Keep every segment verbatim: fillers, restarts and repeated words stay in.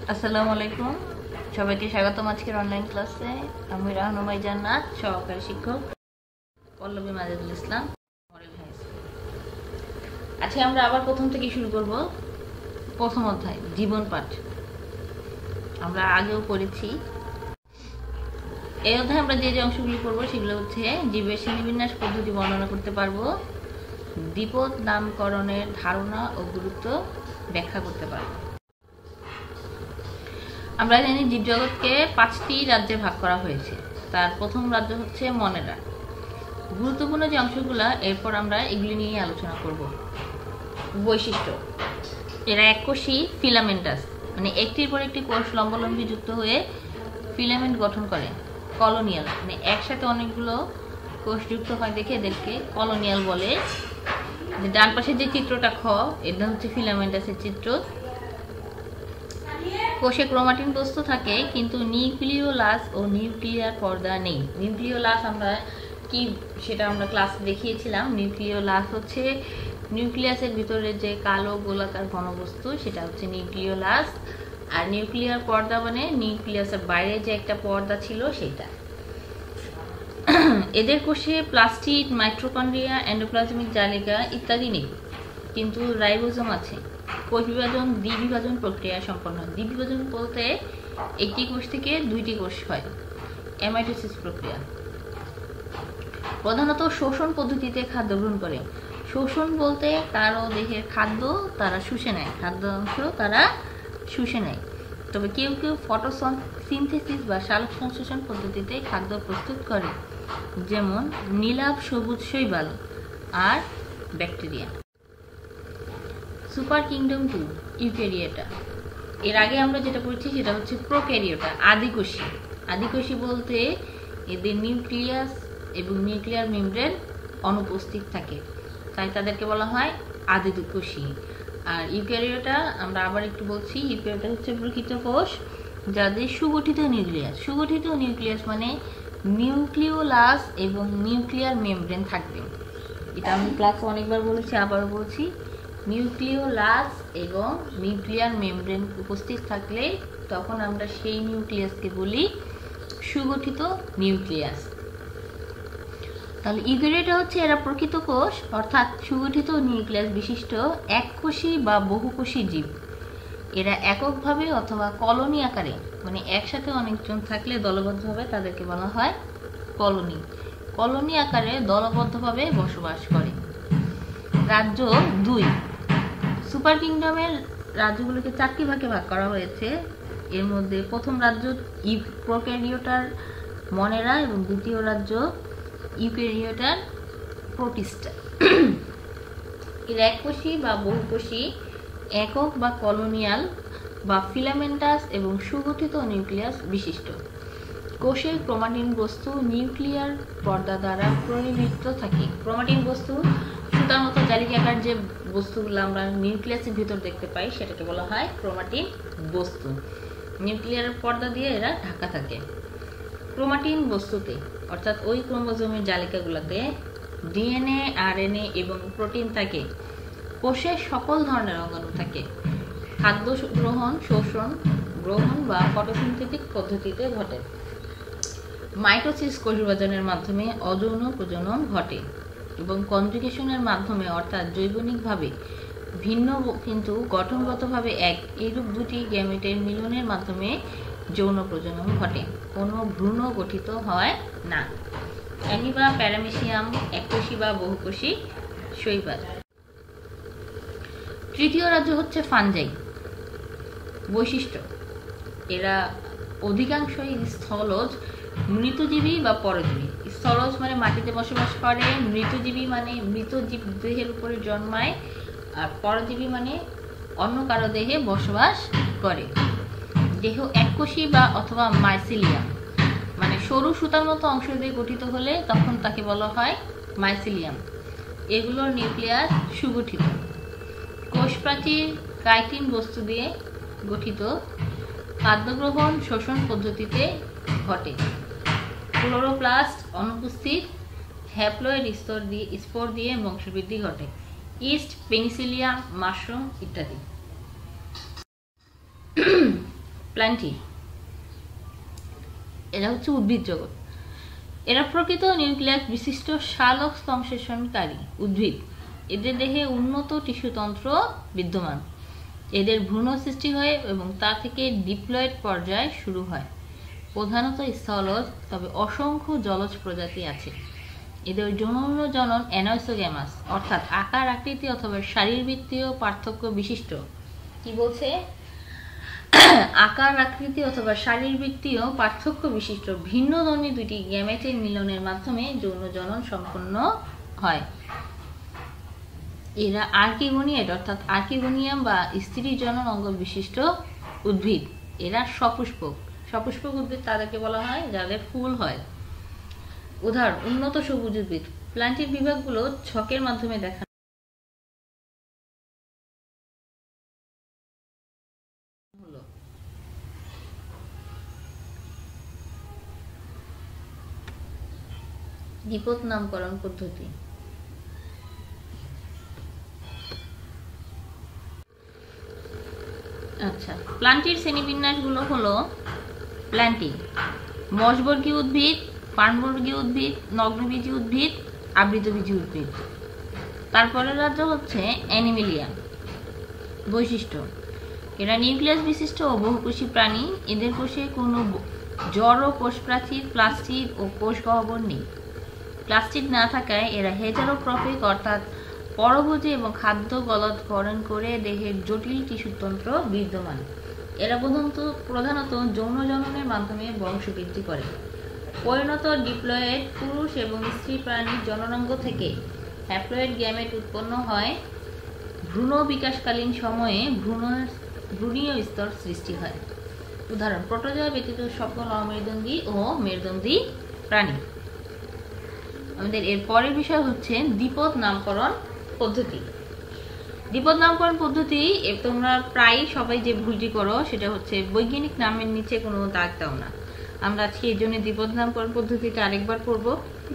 আসসালামু আলাইকুম, সবাইকে স্বাগতম আজকের অনলাইন ক্লাসে। আমি রাহনুমাই জান্নাত, সহকারী শিক্ষক, Pallabi Majedul Islam, Model High School. আজকে আমরা আবার প্রথম থেকে শুরু করব। প্রথম অধ্যায় জীবন পাঠ আমরা আগেও পড়েছি। এই অধ্যায়ে আমরা যে যে অংশগুলি পড়বো সেগুলো হচ্ছে জীবের শ্রেণীবিন্যাস পদ্ধতি বর্ণনা করতে পারবো, দ্বিপদ নামকরণের ধারণা ও গুরুত্ব ব্যাখ্যা করতে পারবো। আমরা জানি জীবজগৎকে পাঁচটি রাজ্যে ভাগ করা হয়েছে। তার প্রথম রাজ্য হচ্ছে মনেরা। গুরুত্বপূর্ণ যে অংশগুলো এরপর আমরা এগুলি নিয়ে আলোচনা করব। বৈশিষ্ট্য: এরা এককোষী ফিলামেন্টাস, মানে একটির পর একটি কোষ লম্বালম্বি যুক্ত হয়ে ফিলামেন্ট গঠন করে। কলোনিয়াল, মানে একসাথে অনেকগুলো কোষ যুক্ত হয় দেখে এদেরকে কলোনিয়াল বলে। ডান পাশে যে চিত্রটা খ, এটা হচ্ছে ফিলামেন্টাসের চিত্র। কোষে ক্রোমাটিন বস্তু থাকে কিন্তু নিউক্লিওলাস ও নিউক্লিয়ার পর্দা নেই। নিউক্লিওলাস আমরা কি সেটা আমরা ক্লাসে দেখিয়েছিলাম। নিউক্লিওলাস হচ্ছে নিউক্লিয়াসের ভিতরে যে কালো গোলাকার ঘনবস্তু, সেটা হচ্ছে নিউক্লিওলাস। আর নিউক্লিয়ার পর্দা মানে নিউক্লিয়াসের বাইরে যে একটা পর্দা ছিল সেটা। এদের কোষে প্লাস্টিড, মাইটোকন্ড্রিয়া, এন্ডোপ্লাজমিক জালিকা ইত্যাদি নেই, কিন্তু রাইবোজোম আছে। কোষ বিভাজন দ্বিবিভাজন প্রক্রিয়া সম্পন্ন হয়। দ্বিবিভাজন বলতে একটি কোষ থেকে দুইটি কোষ হয়, এমাইটোসিস প্রক্রিয়া। প্রধানত শোষণ পদ্ধতিতে খাদ্য গ্রহণ করে। শোষণ বলতে কারো দেহের খাদ্য তারা শুষে নেয়, খাদ্য অংশ তারা শুষে নেয়। তবে কেউ কেউ ফটোসিনথেসিস বা সালোক সংশ্লেষণ পদ্ধতিতে খাদ্য প্রস্তুত করে, যেমন নীলাভ সবুজ শৈবাল আর bacteria. Super kingdom two, Eukaryota. এর আগে আমরা যেটা পড়ছি সেটা হচ্ছে প্রোক্যারিওটা, আদিকোষী। আদিকোষী বলতে এদের নিউক্লিয়াস এবং নিউক্লিয়ার মেমব্রেন অনুপস্থিত থাকে, তাই তাদেরকে বলা হয় আদিকোষী। আর ইউক্যারিওটা আমরা আবার একটু বলছি, ইউক্যারিওটা হচ্ছে প্রকৃত কোষ যাদের সুগঠিত নিউক্লিয়াস। সুগঠিত নিউক্লিয়াস মানে নিউক্লিওলাস এবং নিউক্লিয়ার মেমব্রেন থাকবে। এটা আমি ক্লাসে অনেকবার বলেছি, আবারও বলছি। নিউক্লিওলাস এবং নিউক্লিয়ার মেমব্রেন উপস্থিত থাকলে তখন আমরা সেই নিউক্লিয়াসকে বলি সুগঠিত নিউক্লিয়াস। তাহলে ইউক্যারিওটা হচ্ছে এরা প্রকৃত কোষ অর্থাৎ সুগঠিত নিউক্লিয়াস বিশিষ্ট এককোষী বা বহুকোষী জীব। এরা এককভাবে অথবা কলোনি আকারে, মানে একসাথে অনেকজন থাকলে দলবদ্ধভাবে, তাদেরকে বলা হয় কলোনি। কলোনি আকারে দলবদ্ধভাবে বসবাস করে। রাজ্য দুই। সুপার কিংডমের রাজ্যগুলোকে চারটি ভাগে ভাগ করা হয়েছে। এর মধ্যে প্রথম রাজ্য প্রোক্যারিওটার মনেরা এবং দ্বিতীয় রাজ্য ইউক্যারিওটার প্রোটিস্টা। এর এককোষী বা বহুকোষী, একক বা কলোনিয়াল বা ফিলামেন্টাস এবং সুগঠিত নিউক্লিয়াস বিশিষ্ট। কোষের ক্রোমাটিন বস্তু নিউক্লিয়ার পর্দা দ্বারা পরিবৃত থাকে। ক্রোমাটিন বস্তু সুতার মতো জালিকাকার যে বস্তুগুলো আমরা নিউক্লিয়াসের ভিতর দেখতে পাই সেটাকে বলা হয় ক্রোমাটিন বস্তু। নিউক্লিয়ার পর্দা দিয়ে এরা ঢাকা থাকে। ক্রোমাটিন বস্তুতে অর্থাৎ ওই ক্রোমোজোমের জালিকাগুলোতে ডিএনএ, আরএনএ এবং প্রোটিন থাকে। কোষে সকল ধরনের অঙ্গাণু থাকে। খাদ্য গ্রহণ, শোষণ, গ্রহণ বা ফটোসিনথেটিক পদ্ধতিতে ঘটে। মাইটোসিস কোষ বিভাজনের মাধ্যমে অযৌন প্রজনন ঘটে এবং কনজুগেশনের মাধ্যমে অর্থাৎ জৈবনিকভাবে ভিন্ন কিন্তু গঠনগতভাবে এক, এইরূপ দুটি গ্যামেটের মিলনের মাধ্যমে যৌন প্রজনন ঘটে। কোনো ভ্রূণ গঠিত হয় না। অ্যামিবা, প্যারামেসিয়াম এককোষী বা বহুকোষী শৈবাল। তৃতীয় রাজ্য হচ্ছে ফানজাই। বৈশিষ্ট্য: এরা অধিকাংশই স্থলজ, মৃতজীবী বা পরজীবী। স্থলজ মানে মাটিতে বসবাস করে, মৃতজীবী মানে মৃত জীব দেহের উপরে জন্মায়, আর পরজীবী মানে অন্য কারো দেহে বসবাস করে। দেহ এককোষী বা অথবা মাইসিলিয়াম, মানে সরু সুতার মতো অংশ দিয়ে গঠিত হলে তখন তাকে বলা হয় মাইসিলিয়াম। এগুলোর নিউক্লিয়াস সুগঠিত। কোষ প্রাচীর কাইটিন বস্তু দিয়ে গঠিত। খাদ্য গ্রহণ শোষণ পদ্ধতিতে ঘটে। ক্লোরোপ্লাস্ট অনুপস্থিত। হ্যাপ্লয়েড স্তর দিয়ে স্পোর দিয়ে বংশবৃদ্ধি ঘটে। ইস্ট, পেনিসিলিয়াম, মাশরুম ইত্যাদি। প্ল্যান্টি, এরা হচ্ছে উদ্ভিদ জগৎ। এরা প্রকৃত নিউক্লিয়াস বিশিষ্ট শালক সংশ্লেষণকারী উদ্ভিদ। এদের দেহে উন্নত টিস্যুতন্ত্র বিদ্যমান। এদের ভ্রূণ সৃষ্টি হয় এবং তা থেকে ডিপ্লয়েড পর্যায় শুরু হয়। প্রধানত স্থলজ, তবে অসংখ্য জলজ প্রজাতি আছে। এদের যৌন জনন অ্যানোইসোগ্যামাস, অর্থাৎ আকার আকৃতি অথবা শারীরবৃত্তীয় পার্থক্য বিশিষ্ট। কি বলছে? আকার আকৃতি অথবা শারীরবৃত্তীয় পার্থক্য বিশিষ্ট ভিন্নধর্মী দুটি গ্যামেটের মিলনের মাধ্যমে যৌন জনন সম্পন্ন হয়। এরা আর্কিগোনিয়েট অর্থাৎ আর্কিগোনিয়াম বা স্ত্রী জনন অঙ্গ বিশিষ্ট উদ্ভিদ। এরা সপুষ্পক। সপুষ্পক উদ্ভিদ তাদেরকে বলা হয় যাদের ফুল হয়। উদাহরণ: উন্নত সবুজ উদ্ভিদ। প্ল্যান্টের বিভাগগুলো ছকের মাধ্যমে দেখা হলো। দ্বিপদ নামকরণ পদ্ধতি। আচ্ছা, প্ল্যান্টের শ্রেণীবিন্যাসগুলো হলো: প্ল্যান্টি, মশবর্গীয় উদ্ভিদ, পার্ণবর্গীয় উদ্ভিদ, নগ্নবীজী উদ্ভিদ, আবৃতবীজী উদ্ভিদ। তারপরের রাজ্য হচ্ছে অ্যানিমেলিয়া। বৈশিষ্ট্য: এরা নিউক্লিয়াস বিশিষ্ট ও বহুকোষী প্রাণী। এদের কোষে কোনো জড় কোষপ্রাচীর, প্লাস্টিড ও কোষ গহ্বর নেই। প্লাস্টিড না থাকায় এরা হেটারোট্রফিক অর্থাৎ পরভোজী এবং খাদ্য গলৎকরণ করে দেহের জটিল টিস্যুতন্ত্র বিদ্যমান। এরা প্রধানত প্রধানত যৌন জননের মাধ্যমে বংশবৃদ্ধি করে। পরিণত ডিপ্লয়েড পুরুষ এবং স্ত্রী প্রাণীর জননাঙ্গ থেকে হ্যাপ্লয়েড গ্যামেট উৎপন্ন হয়। ভ্রূণ বিকাশকালীন সময়ে ভ্রূণ ভ্রূণীয় স্তর সৃষ্টি হয়। উদাহরণ: প্রোটোজোয়া ব্যতীত সকল অমেরুদণ্ডী ও মেরুদণ্ডী প্রাণী। আমাদের এর পরের বিষয় হচ্ছে দ্বিপদ নামকরণ পদ্ধতি। দ্বিপদ নামকরণ পদ্ধতি তোমরা প্রায় সবাই যে ভুলটি করো সেটা হচ্ছে বৈজ্ঞানিক নামের নিচে কোনো দাগ দাও না। আমরা আজকে এই জন্য দ্বিপদ নামকরণ পদ্ধতিটা আরেকবার পড়ব।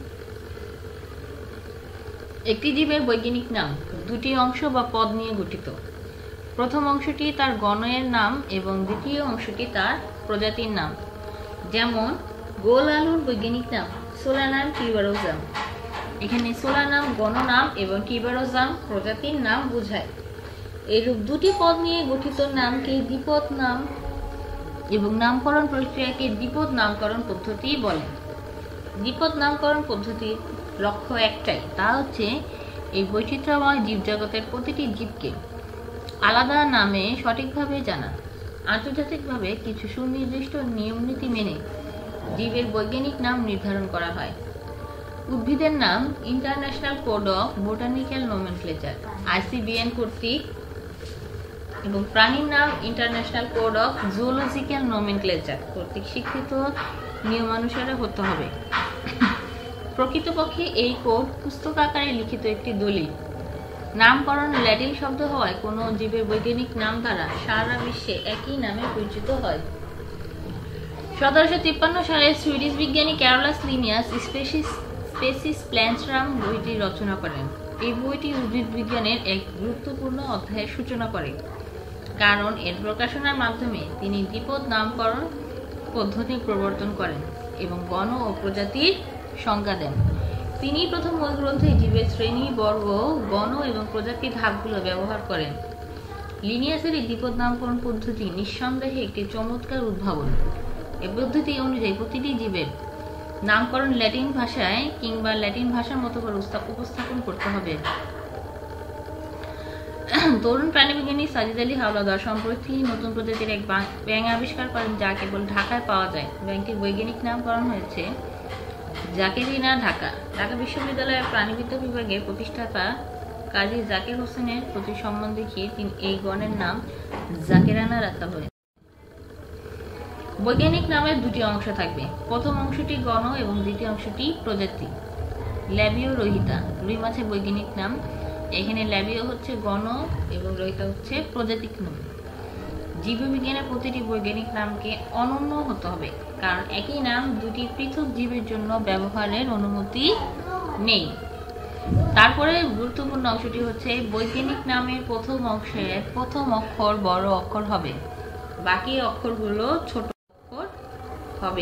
একটি জীবের বৈজ্ঞানিক নাম দুটি অংশ বা পদ নিয়ে গঠিত। প্রথম অংশটি তার গণের নাম এবং দ্বিতীয় অংশটি তার প্রজাতির নাম। যেমন গোল আলুর বৈজ্ঞানিক নাম সোলানাম টিউবারোজাম। এখানে সোলানাম গণনাম এবং টিউবারোজাম প্রজাতির নাম বোঝায়। এরূপ দুটি পদ নিয়ে গঠিত নামকে দ্বিপদ নাম এবং নামকরণ প্রক্রিয়াকে দ্বিপদ নামকরণ পদ্ধতি বলে। দ্বিপদ নামকরণ পদ্ধতির লক্ষ্য একটাই, তা হচ্ছে এই বৈচিত্র্যময় জীবজগতের প্রতিটি জীবকে আলাদা নামে সঠিকভাবে জানা। আন্তর্জাতিকভাবে কিছু সুনির্দিষ্ট নিয়মনীতি মেনে জীবের বৈজ্ঞানিক নাম নির্ধারণ করা হয়। উদ্ভিদের নাম International Code of Botanical Nomenclature ICBN কর্তৃক এবং প্রাণীর নাম International Code of Zoological Nomenclature কর্তৃক স্বীকৃত নিয়মানুসারে হতে হবে। প্রকৃতপক্ষে এই কোড পুস্তক আকারে লিখিত একটি দলিল। নামকরণ ল্যাটিন শব্দ হওয়ায় কোনো জীবের বৈজ্ঞানিক নাম দ্বারা সারা বিশ্বে একই নামে পরিচিত হয়। সতেরোশো তিপ্পান্ন সালে সুইডিশ বিজ্ঞানী Carolus Linnaeus Species Species Plantarum বইটি রচনা করেন। এই বইটি উদ্ভিদ বিজ্ঞানের এক গুরুত্বপূর্ণ অধ্যায়ের সূচনা করে, কারণ এর প্রকাশনার মাধ্যমে তিনি দ্বিপদ নামকরণ পদ্ধতি প্রবর্তন করেন এবং গণ ও প্রজাতির সংজ্ঞা দেন। তিনি প্রথম মূল গ্রন্থে জীবের শ্রেণী, বর্গ, গণ এবং প্রজাতির ধাপগুলো ব্যবহার করেন। লিনিয়াসের এই দ্বিপদ নামকরণ পদ্ধতি নিঃসন্দেহে একটি চমৎকার উদ্ভাবন। এই পদ্ধতি অনুযায়ী প্রতিটি জীবের নামকরণ ল্যাটিন ভাষায় কিংবা ল্যাটিন ভাষার মতো করে উপস্থাপন করতে হবে। তরুণ প্রাণীবিজ্ঞানী সাজিদ আলী হাওলাদার সম্প্রতি নতুন প্রজাতির এক ব্যাঙ আবিষ্কার করেন যা কেবল ঢাকায় পাওয়া যায়। ব্যাঙটির বৈজ্ঞানিক নামকরণ হয়েছে জাকেরিনা ঢাকা। ঢাকা বিশ্ববিদ্যালয়ের প্রাণীবিদ্যা বিভাগের প্রতিষ্ঠাতা কাজী জাকের হোসেনের প্রতি সম্মান দেখিয়ে তিনি এই গণের নাম জাকেরানা রাখা হয়। বৈজ্ঞানিক নামের দুটি অংশ থাকবে। প্রথম অংশটি গণ এবং দ্বিতীয় অংশটি প্রজাতি। ল্যাবিও রোহিতা রুই মাছের বৈজ্ঞানিক নাম। এখানে ল্যাবিও হচ্ছে গণ এবং রোহিতা হচ্ছে প্রজাতিক নাম। জীববিজ্ঞানের প্রতিটি বৈজ্ঞানিক নামকে অনন্য হতে হবে, কারণ একই নাম দুটি পৃথক জীবের জন্য ব্যবহারের অনুমতি নেই। তারপরে গুরুত্বপূর্ণ অংশটি হচ্ছে বৈজ্ঞানিক নামের প্রথম অংশের প্রথম অক্ষর বড় অক্ষর হবে। বাকি অক্ষরগুলো ছোট অক্ষর হবে।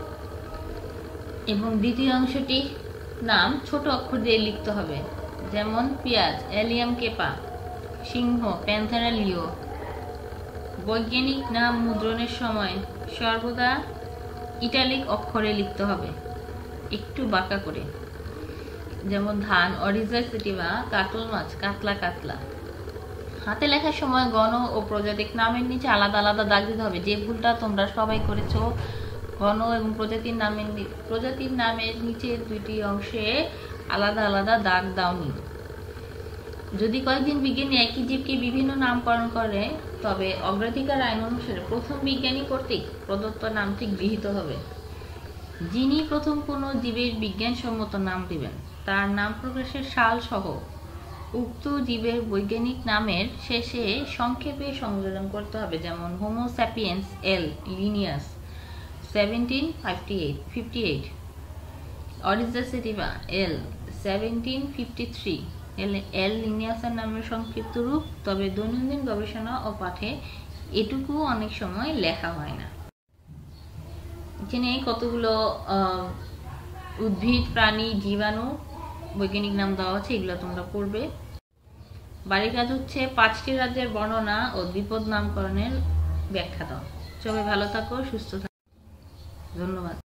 এবং দ্বিতীয় অংশটি নাম ছোট অক্ষর দিয়ে লিখতে হবে, যেমন পেঁয়াজ অ্যালিয়াম কেপা, সিংহ প্যান্থেরা লিও। বৈজ্ঞানিক নাম মুদ্রণের সময় সর্বদা ইটালিক অক্ষরে লিখতে হবে, একটু বাঁকা করে, যেমন ধান অরিজা সেটিভা, কাতল মাছ কাতলা কাতলা। হাতে লেখার সময় গণ ও প্রজাতিক নামের নিচে আলাদা আলাদা দাগ দিতে হবে, যে ভুলটা তোমরা সবাই করেছো। গণ এবং প্রজাতির নামের প্রজাতির নামের নিচে দুইটি অংশে আলাদা আলাদা দাগ দাওনি। যদি কয়েকদিন বিজ্ঞানী একই জীবকে বিভিন্ন নামকরণ করে, তবে অগ্রাধিকার আইন অনুসারে প্রথম বিজ্ঞানী কর্তৃক প্রদত্ত নামটি গৃহীত হবে। যিনি প্রথম কোনো জীবের বিজ্ঞানসম্মত নাম দিবেন, তার নাম প্রকাশের সাল সহ উক্ত জীবের বৈজ্ঞানিক নামের শেষে সংক্ষেপে সংযোজন করতে হবে, যেমন Homo sapiens L Linnaeus seventeen fifty eight fifty eight, Oryza sativa L seventeen fifty three. L L লিনিয়াসের নামের সংক্ষিপ্ত রূপ, তবে দৈনন্দিন গবেষণা ও পাঠে এটুকু অনেক সময় লেখা হয় না। এখানে কতগুলো উদ্ভিদ প্রাণী জীবাণু বৈজ্ঞানিক নাম দেওয়া আছে, এগুলো তোমরা পড়বে। বাড়ির কাজ হচ্ছে পাঁচটি রাজ্যের বর্ণনা ও দ্বিপদ নামকরণের ব্যাখ্যা দাও। সবাই ভালো থাকো, সুস্থ থাকো, ধন্যবাদ।